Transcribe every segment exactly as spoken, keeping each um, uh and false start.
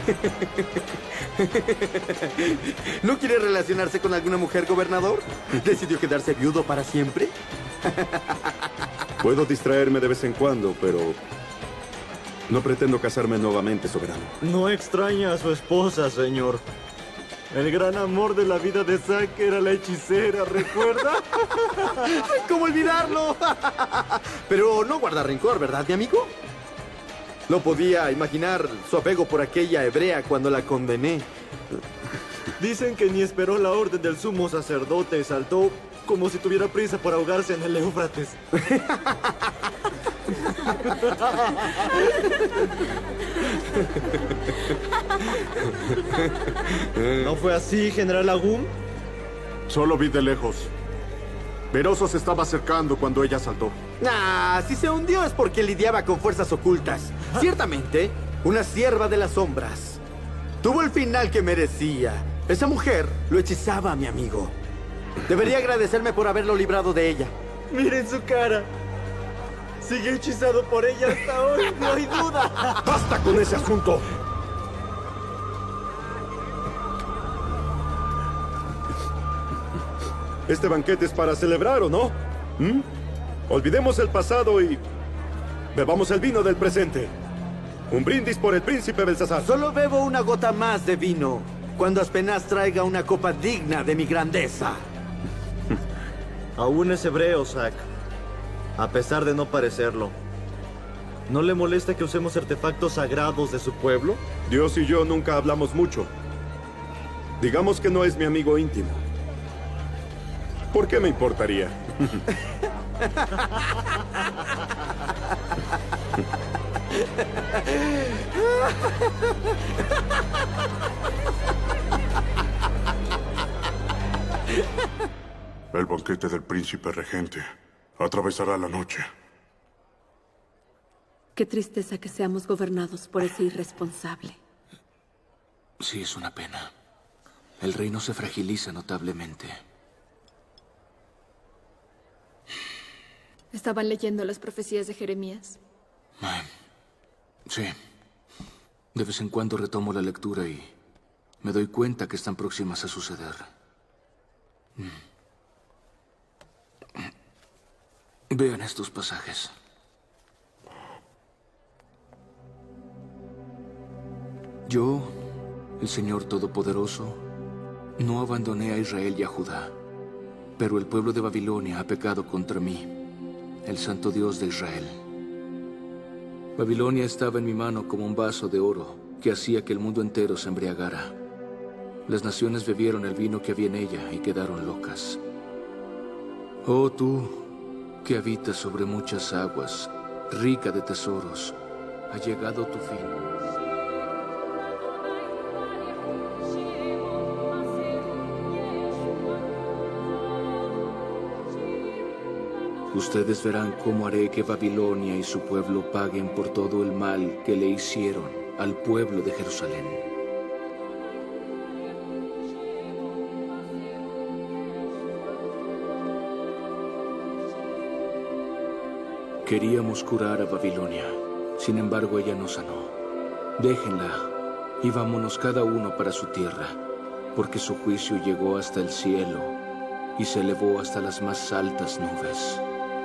¿No quiere relacionarse con alguna mujer, gobernador? ¿Decidió quedarse viudo para siempre? Puedo distraerme de vez en cuando, pero no pretendo casarme nuevamente, soberano. No extraña a su esposa, señor. El gran amor de la vida de Zack era la hechicera, ¿recuerda? ¿Cómo olvidarlo? Pero no guarda rencor, ¿verdad, mi amigo? No podía imaginar su apego por aquella hebrea cuando la condené. Dicen que ni esperó la orden del sumo sacerdote y saltó como si tuviera prisa por ahogarse en el Éufrates. ¿No fue así, General Agum? Solo vi de lejos. Veroso se estaba acercando cuando ella saltó. Ah, si se hundió es porque lidiaba con fuerzas ocultas. Ciertamente, una sierva de las sombras. Tuvo el final que merecía. Esa mujer lo hechizaba, mi amigo. Debería agradecerme por haberlo librado de ella. Miren su cara. Sigue hechizado por ella hasta hoy, no hay duda. ¡Basta con ese asunto! Este banquete es para celebrar, ¿o no? ¿Mm? Olvidemos el pasado y bebamos el vino del presente. Un brindis por el príncipe Belsasar. Solo bebo una gota más de vino cuando Aspenaz traiga una copa digna de mi grandeza. Aún es hebreo, Zack. A pesar de no parecerlo. ¿No le molesta que usemos artefactos sagrados de su pueblo? Dios y yo nunca hablamos mucho. Digamos que no es mi amigo íntimo. ¿Por qué me importaría? El banquete del príncipe regente atravesará la noche. Qué tristeza que seamos gobernados por ese irresponsable. Sí, es una pena. El reino se fragiliza notablemente. ¿Estaban leyendo las profecías de Jeremías? Ay, sí. De vez en cuando retomo la lectura y me doy cuenta que están próximas a suceder. Vean estos pasajes. Yo, el Señor Todopoderoso, no abandoné a Israel y a Judá, pero el pueblo de Babilonia ha pecado contra mí, el Santo Dios de Israel. Babilonia estaba en mi mano como un vaso de oro que hacía que el mundo entero se embriagara. Las naciones bebieron el vino que había en ella y quedaron locas. Oh tú, que habitas sobre muchas aguas, rica de tesoros, ha llegado tu fin. Ustedes verán cómo haré que Babilonia y su pueblo paguen por todo el mal que le hicieron al pueblo de Jerusalén. Queríamos curar a Babilonia, sin embargo ella no sanó. Déjenla y vámonos cada uno para su tierra, porque su juicio llegó hasta el cielo y se elevó hasta las más altas nubes.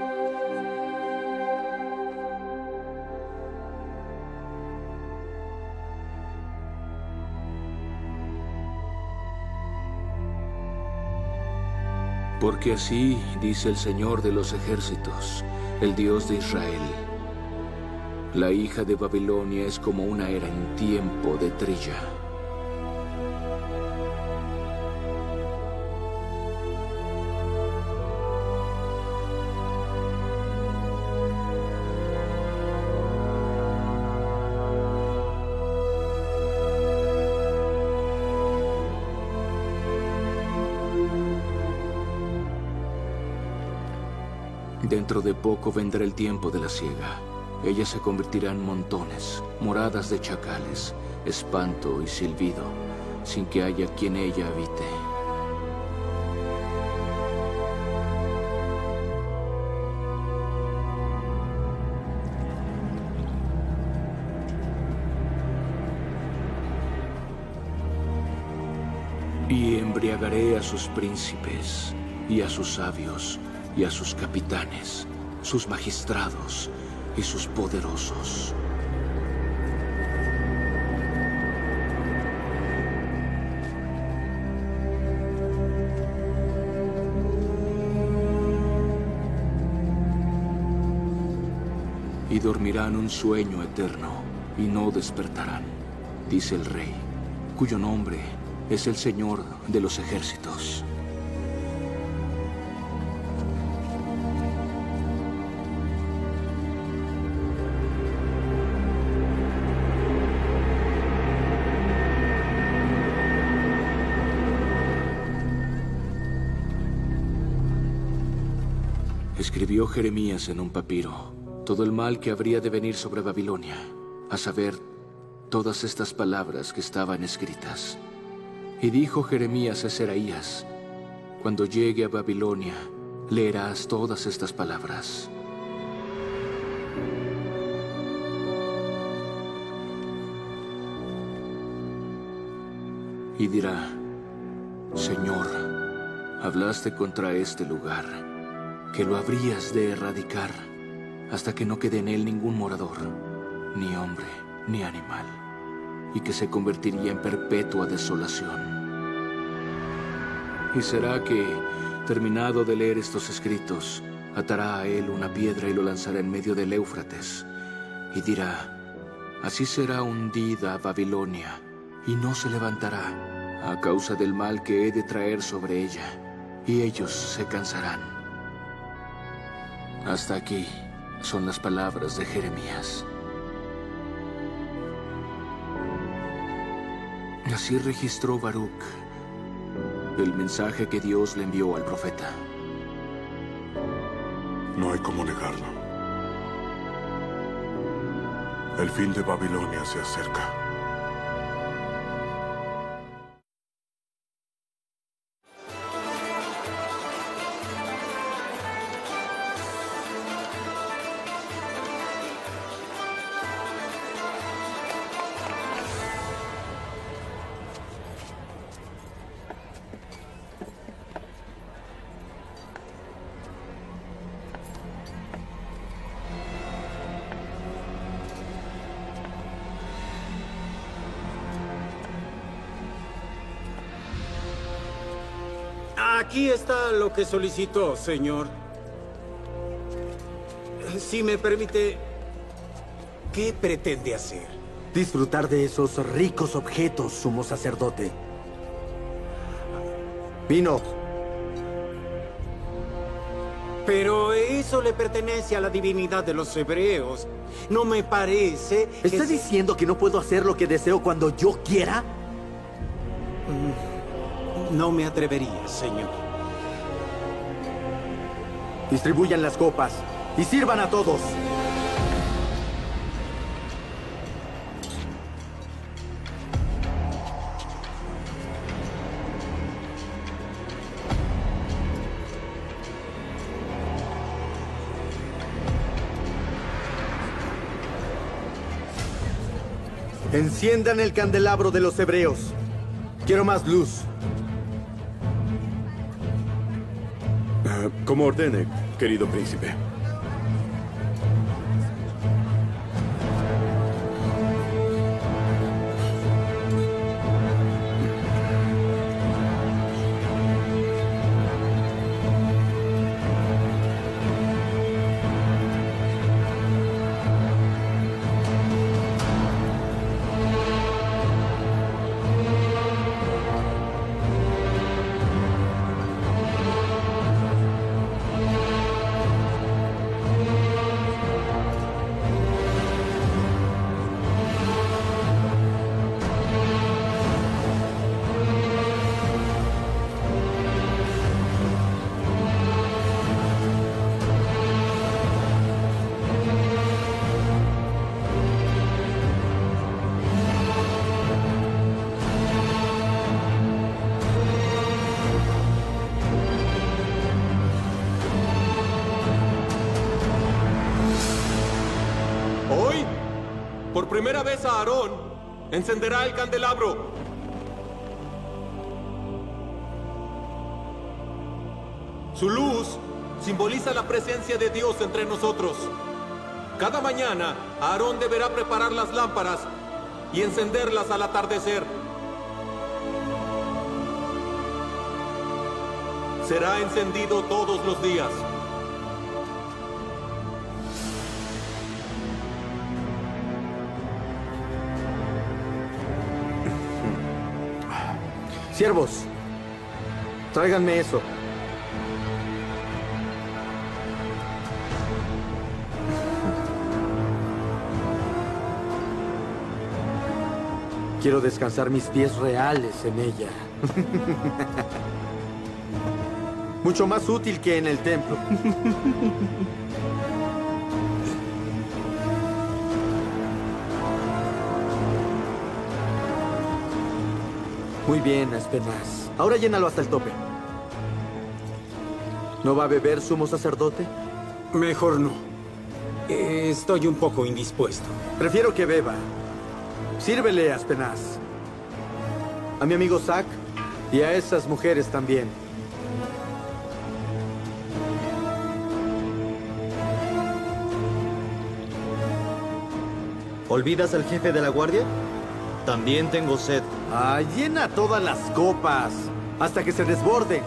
Porque así dice el Señor de los ejércitos, el Dios de Israel. La hija de Babilonia es como una era en tiempo de trilla. Dentro de poco vendrá el tiempo de la siega. Ella se convertirá en montones, moradas de chacales, espanto y silbido, sin que haya quien ella habite. Y embriagaré a sus príncipes, y a sus sabios, y a sus capitanes, sus magistrados, y sus poderosos. Y dormirán un sueño eterno, y no despertarán, dice el Rey, cuyo nombre es el Señor de los ejércitos. Escribió Jeremías en un papiro todo el mal que habría de venir sobre Babilonia, a saber, todas estas palabras que estaban escritas. Y dijo Jeremías a Seraías: cuando llegue a Babilonia, leerás todas estas palabras. Y dirá: Señor, hablaste contra este lugar, que lo habrías de erradicar, hasta que no quede en él ningún morador, ni hombre, ni animal, y que se convertiría en perpetua desolación. Y será que, terminado de leer estos escritos, atará a él una piedra y lo lanzará en medio del Éufrates, y dirá: así será hundida Babilonia, y no se levantará, a causa del mal que he de traer sobre ella, y ellos se cansarán. Hasta aquí son las palabras de Jeremías. Así registró Baruch el mensaje que Dios le envió al profeta. No hay cómo negarlo. El fin de Babilonia se acerca. Aquí está lo que solicitó, señor. Si me permite, ¿qué pretende hacer? Disfrutar de esos ricos objetos, sumo sacerdote. Vino. Pero eso le pertenece a la divinidad de los hebreos. No me parece... ¿Está que... diciendo que no puedo hacer lo que deseo cuando yo quiera? No me atrevería, señor. Distribuyan las copas y sirvan a todos. Enciendan el candelabro de los hebreos. Quiero más luz. Uh, como ordene, querido príncipe. Por primera vez a Aarón encenderá el candelabro. Su luz simboliza la presencia de Dios entre nosotros. Cada mañana, Aarón deberá preparar las lámparas y encenderlas al atardecer. Será encendido todos los días. Siervos, tráiganme eso. Quiero descansar mis pies reales en ella. Mucho más útil que en el templo. Muy bien, Aspenaz. Ahora llénalo hasta el tope. ¿No va a beber, sumo sacerdote? Mejor no. Estoy un poco indispuesto. Prefiero que beba. Sírvele, Aspenaz. A mi amigo Zack y a esas mujeres también. ¿Olvidas al jefe de la guardia? También tengo sed. Ah, llena todas las copas, hasta que se desborden.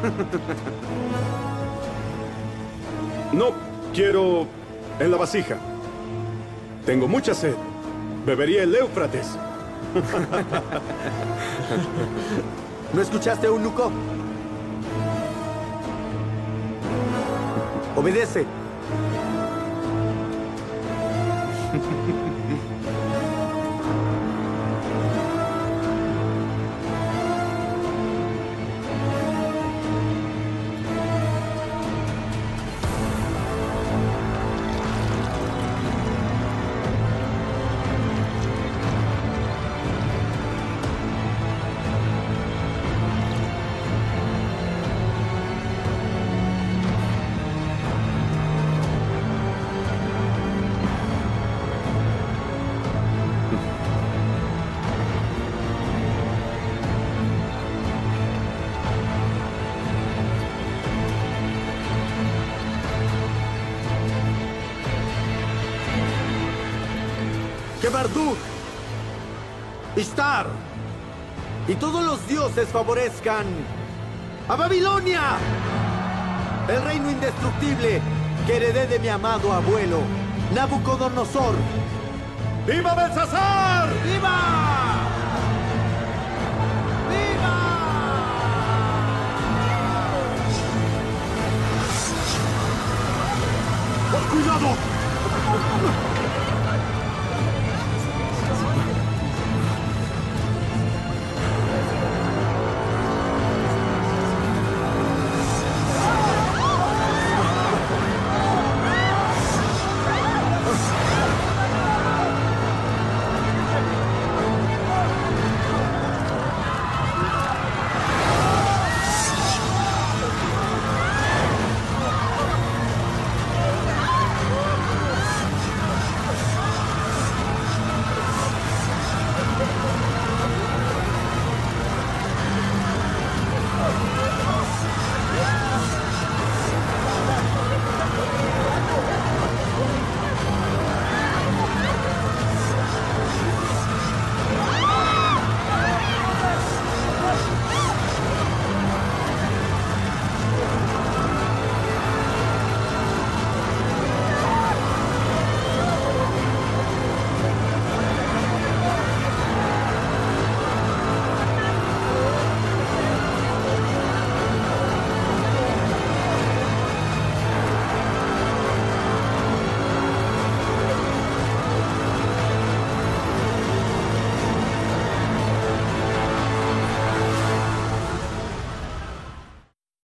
No, quiero en la vasija. Tengo mucha sed. Bebería el Éufrates. ¿No escuchaste, eunuco? Obedece. Que Marduk, Ishtar y todos los dioses favorezcan a Babilonia, el reino indestructible que heredé de mi amado abuelo, Nabucodonosor. ¡Viva Belsasar! ¡Viva!